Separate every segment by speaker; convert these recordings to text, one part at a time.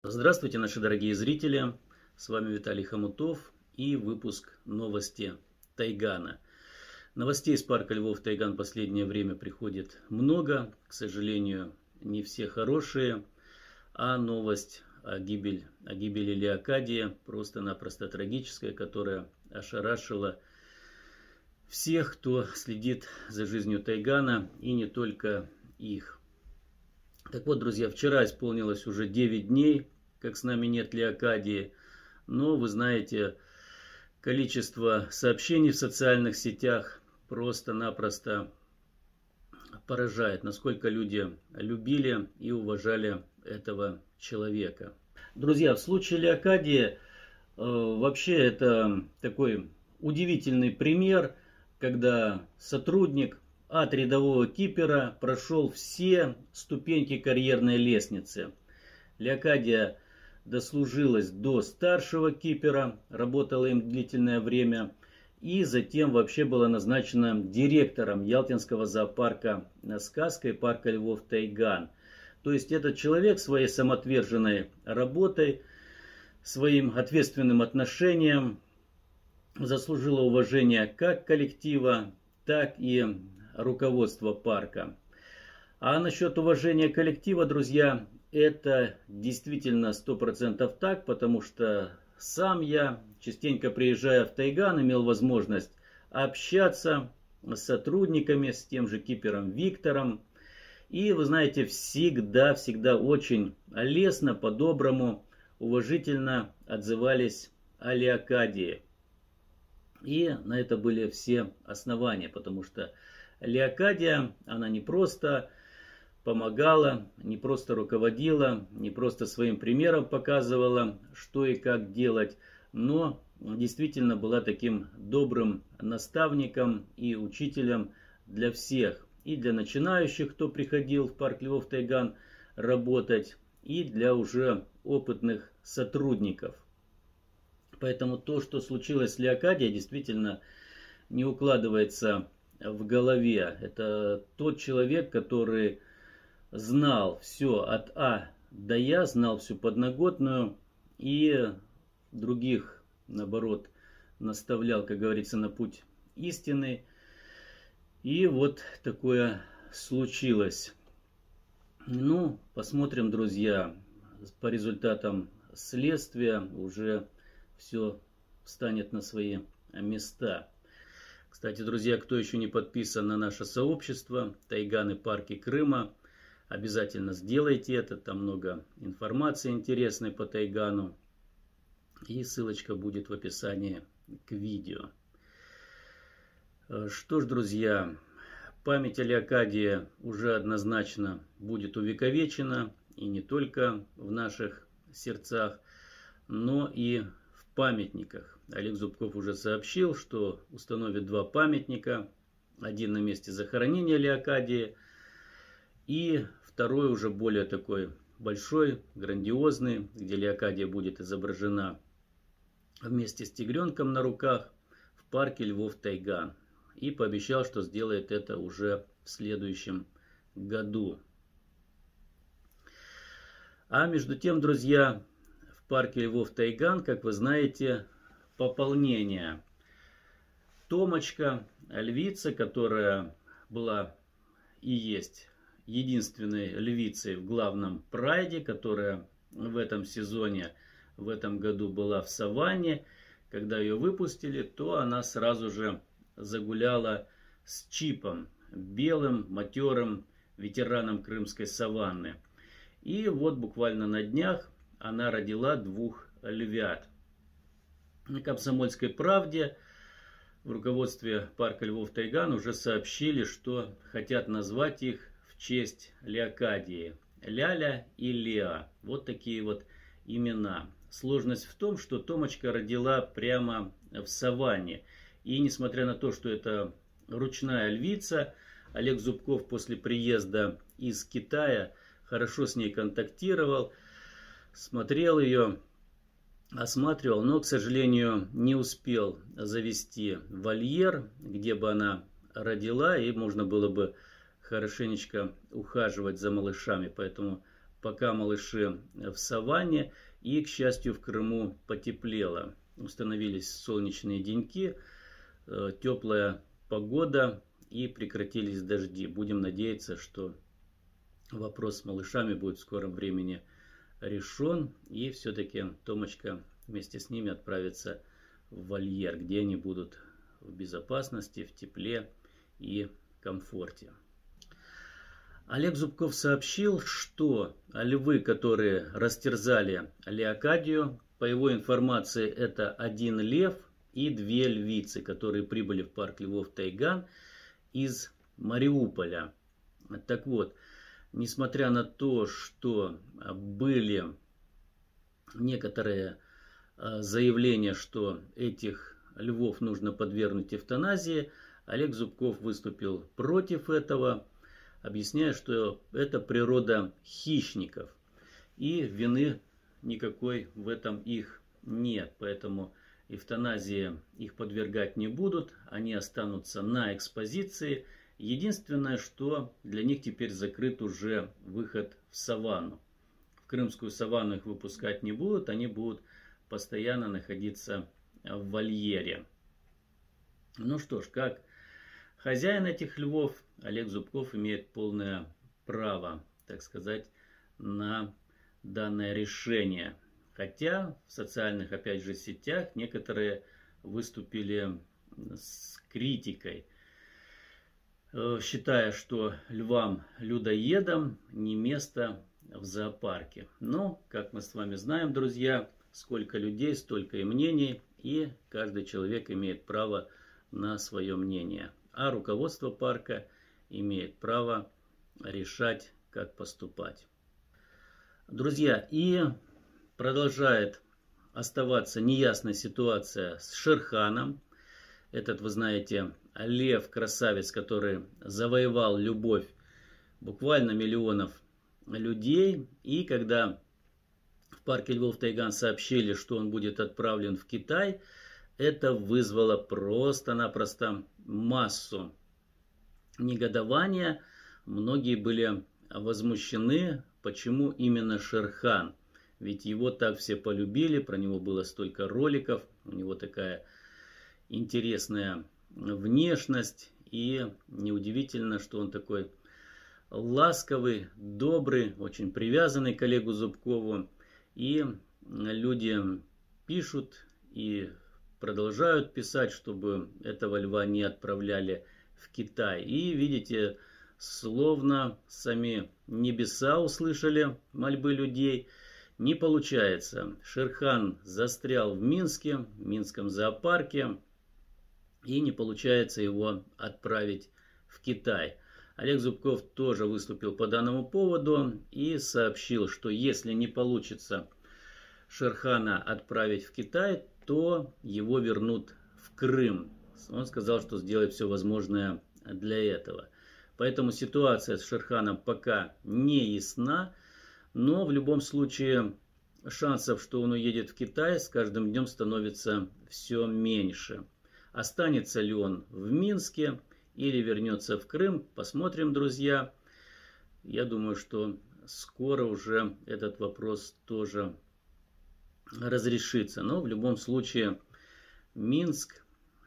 Speaker 1: Здравствуйте, наши дорогие зрители! С вами Виталий Хомутов и выпуск новости Тайгана. Новостей из парка Львов Тайган в последнее время приходит много. К сожалению, не все хорошие. А новость о гибели Леокадии просто-напросто трагическая, которая ошарашила всех, кто следит за жизнью Тайгана, и не только их. Так вот, друзья, вчера исполнилось уже 9 дней, как с нами нет Леокадии. Но, вы знаете, количество сообщений в социальных сетях просто-напросто поражает, насколько люди любили и уважали этого человека. Друзья, в случае Леокадии вообще это такой удивительный пример, когда сотрудник от рядового кипера прошел все ступеньки карьерной лестницы. Леокадия дослужилась до старшего кипера, работала им длительное время, и затем вообще была назначена директором Ялтинского зоопарка «Сказка» и парка Львов Тайган. То есть этот человек своей самоотверженной работой, своим ответственным отношением заслужила уважение как коллектива, так и руководства парка. А насчет уважения коллектива, друзья, это действительно 100% так, потому что сам я, частенько приезжая в Тайган, имел возможность общаться с сотрудниками, с тем же кипером Виктором. И вы знаете, всегда очень лестно, по-доброму, уважительно отзывались о Леокадии. И на это были все основания, потому что Леокадия, она не просто помогала, не просто руководила, не просто своим примером показывала, что и как делать, но действительно была таким добрым наставником и учителем для всех. И для начинающих, кто приходил в парк Львов Тайган работать, и для уже опытных сотрудников. Поэтому то, что случилось с Леокадией, действительно не укладывается в голове. Это тот человек, который знал все от А до Я, знал всю подноготную и других, наоборот, наставлял, как говорится, на путь истины. И вот такое случилось. Ну, посмотрим, друзья, по результатам следствия уже все встанет на свои места. Кстати, друзья, кто еще не подписан на наше сообщество Тайган и парки Крыма, обязательно сделайте это. Там много информации интересной по Тайгану. И ссылочка будет в описании к видео. Что ж, друзья, память о Леокадии уже однозначно будет увековечена. И не только в наших сердцах, но и в памятниках. Олег Зубков уже сообщил, что установит 2 памятника. Один на месте захоронения Леокадии. И второй уже более такой большой, грандиозный, где Леокадия будет изображена вместе с тигренком на руках в парке Львов Тайган. И пообещал, что сделает это уже в следующем году. А между тем, друзья, в парке Львов Тайган, как вы знаете, пополнение. Томочка, львица, которая была и есть единственной львицей в главном прайде, которая в этом сезоне, в этом году была в саванне. Когда ее выпустили, то она сразу же загуляла с Чипом, белым, матерым ветераном крымской саванны. И вот буквально на днях она родила 2 львят. На «Комсомольской правде» в руководстве парка Львов Тайган уже сообщили, что хотят назвать их в честь Леокадии. Ляля и Леа. Вот такие вот имена. Сложность в том, что Томочка родила прямо в саванне. И несмотря на то, что это ручная львица, Олег Зубков после приезда из Китая хорошо с ней контактировал, смотрел ее, осматривал, но, к сожалению, не успел завести вольер, где бы она родила, и можно было бы хорошенечко ухаживать за малышами. Поэтому пока малыши в саванне. И, к счастью, в Крыму потеплело. Установились солнечные деньки, теплая погода и прекратились дожди. Будем надеяться, что вопрос с малышами будет в скором времени решен. И все-таки Томочка вместе с ними отправится в вольер, где они будут в безопасности, в тепле и комфорте. Олег Зубков сообщил, что львы, которые растерзали Леокадию, по его информации, это 1 лев и 2 львицы, которые прибыли в парк львов Тайган из Мариуполя. Так вот, несмотря на то, что были некоторые заявления, что этих львов нужно подвергнуть эвтаназии, Олег Зубков выступил против этого, объясняя, что это природа хищников. И вины никакой в этом их нет. Поэтому эвтаназии их подвергать не будут. Они останутся на экспозиции. Единственное, что для них теперь закрыт уже выход в саванну. В крымскую саванну их выпускать не будут. Они будут постоянно находиться в вольере. Ну что ж, как хозяин этих львов, Олег Зубков имеет полное право, так сказать, на данное решение. Хотя в социальных, опять же, сетях некоторые выступили с критикой, считая, что львам-людоедам не место в зоопарке. Но, как мы с вами знаем, друзья, сколько людей, столько и мнений, и каждый человек имеет право на свое мнение. А руководство парка имеет право решать, как поступать. Друзья, и продолжает оставаться неясная ситуация с Шерханом. Этот, вы знаете, лев-красавец, который завоевал любовь буквально миллионов людей. И когда в парке львов Тайган сообщили, что он будет отправлен в Китай, это вызвало просто-напросто массу негодования. Многие были возмущены, почему именно Шерхан. Ведь его так все полюбили, про него было столько роликов, у него такая интересная внешность. И неудивительно, что он такой ласковый, добрый, очень привязанный к Олегу Зубкову. И люди пишут и продолжают писать, чтобы этого льва не отправляли в Китай. И видите, словно сами небеса услышали мольбы людей. Не получается. Шерхан застрял в Минске, в Минском зоопарке. И не получается его отправить в Китай. Олег Зубков тоже выступил по данному поводу и сообщил, что если не получится Шерхана отправить в Китай, то его вернут в Крым. Он сказал, что сделает все возможное для этого. Поэтому ситуация с Шерханом пока не ясна, но в любом случае шансов, что он уедет в Китай, с каждым днем становится все меньше. Останется ли он в Минске или вернется в Крым, посмотрим, друзья. Я думаю, что скоро уже этот вопрос тоже разрешится. Но в любом случае Минск,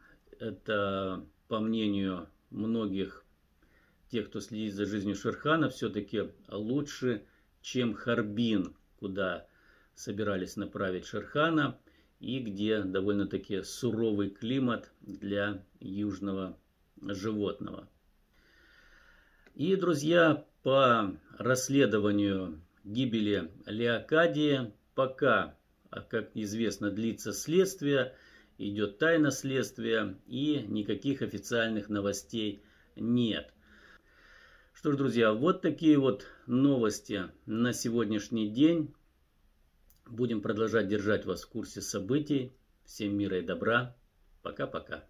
Speaker 1: это, по мнению многих тех, кто следит за жизнью Шерхана, все-таки лучше, чем Харбин, куда собирались направить Шерхана, и где довольно-таки суровый климат для южного животного. И, друзья, по расследованию гибели Леокадии пока, как известно, длится следствие, идет тайна следствия, и никаких официальных новостей нет. Что ж, друзья, вот такие вот новости на сегодняшний день. Будем продолжать держать вас в курсе событий. Всем мира и добра. Пока-пока.